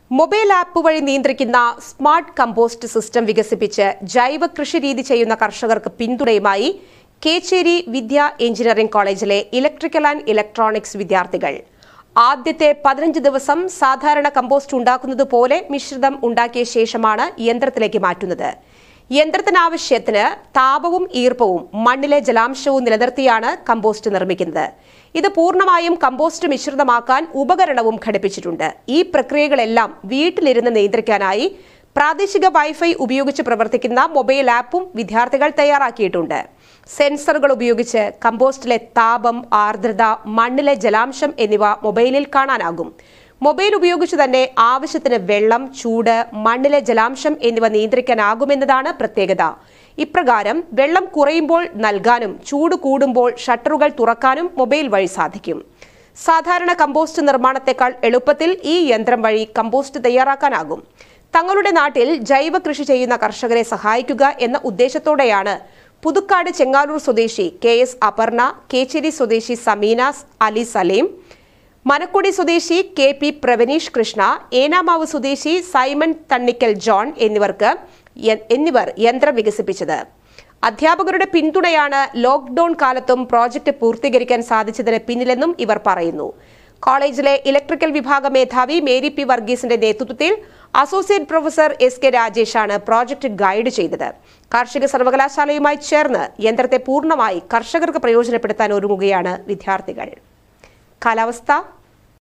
Mobile app വഴി നിയന്ത്രിക്കുന്ന smart compost system വികസിപ്പിച്ച് ജൈവ കൃഷി രീതി ചെയ്യുന്ന കർഷകർക്ക് പിന്തുണയുമായി കേച്ചേരി വിദ്യാ എഞ്ചിനീയറിംഗ് കോളേജിലെ ഇലക്ട്രിക്കൽ ആൻഡ് ഇലക്ട്രോണിക്സ് വിദ്യാർത്ഥികൾ ആദ്യത്തെ 15 ദിവസം സാധാരണ കമ്പോസ്റ്റ് ഉണ്ടാക്കുന്നത് പോലെ മിശ്രിതം ഉണ്ടാക്കിയ ശേഷമാണ് യന്ത്രത്തിലേക്ക് മാറ്റുന്നത്. യന്ത്രത്തിനാവശ്യത്തിന് താപവും ഈർപ്പവും മണ്ണിലെ ജലാംശവും നിലനിർത്തിയാണ് കമ്പോസ്റ്റ് നിർമ്മിക്കുന്നത്. ഇത് പൂർണ്ണമായും കമ്പോസ്റ്റ് മിശ്രിതമാക്കാൻ ഉപകരണവും ഘടിപ്പിച്ചിട്ടുണ്ട്. ഈ പ്രക്രിയകളെല്ലാം വീട്ടിലിരുന്ന് നിയന്ത്രിക്കാനായി പ്രാദേശിക വൈഫൈ ഉപയോഗിച്ച് പ്രവർത്തിക്കുന്ന മൊബൈൽ ആപ്പും വിദ്യാർത്ഥികൾ തയ്യാറാക്കിയിട്ടുണ്ട്. സെൻസറുകൾ ഉപയോഗിച്ച് കമ്പോസ്റ്റിലെ താപം, ആർദ്രത, മണ്ണിലെ ജലാംശം എന്നിവ മൊബൈലിൽ കാണാനാകും. മൊബൈൽ ഉപയോഗിച്ച് തന്നെ ആവശ്യത്തിന് വെള്ളം, ചൂട്, മണ്ണിലെ ജലാംശം എന്നിവ നിയന്ത്രിക്കാനാകുമെന്നതാണ് പ്രത്യേകത. ഇപ്രകാരം വെള്ളം കുറയുമ്പോൾ നൽകാനും ചൂട് കൂടുമ്പോൾ ഷട്ടറുകൾ തുറക്കാനും മൊബൈൽ വഴി സാധിക്കും. സാധാരണ കമ്പോസ്റ്റ് നിർമ്മാണത്തെക്കാൾ എളുപ്പത്തിൽ ഈ യന്ത്രം വഴി കമ്പോസ്റ്റ് തയ്യാറാക്കാനാകും. തങ്ങളുടെ നാട്ടിൽ ജൈവ കൃഷി ചെയ്യുന്ന കർഷകരെ സഹായിക്കുക എന്ന ഉദ്ദേശത്തോടെയാണ് പുതുക്കാട് ചെങ്ങാലൂർ സ്വദേശി KS അപർണ, കേച്ചേരി സ്വദേശി സമീന അലി സലീം, മനക്കുടി സ്വദേശി KP പ്രവനീഷ് കൃഷ്ണ, ഏനാമാവ് സ്വദേശി സൈമൺ തണ്ണിക്കൽ ജോൺ എന്നിവർ യന്ത്രം വികസിപ്പിച്ചത്. അധ്യാപകരുടെ പിന്തുണയാണ് ലോക്ക്ഡൌൺ കാലത്തും പ്രോജക്ട് പൂർത്തീകരിക്കാൻ സാധിച്ചതിന് പിന്നിലെന്നും ഇവർ പറയുന്നു. കോളേജിലെ ഇലക്ട്രിക്കൽ വിഭാഗ മേധാവി മേരി P വർഗീസിന്റെ നേതൃത്വത്തിൽ അസോസിയേറ്റ് പ്രൊഫസർ SK രാജേഷാണ് പ്രോജക്ട് ഗൈഡ് ചെയ്തത്. കാർഷിക സർവകലാശാലയുമായി ചേർന്ന് യന്ത്രത്തെ പൂർണ്ണമായി കർഷകർക്ക് പ്രയോജനപ്പെടുത്താൻ ഒരുങ്ങുകയാണ് വിദ്യാർത്ഥികൾ. കാലാവസ്ഥ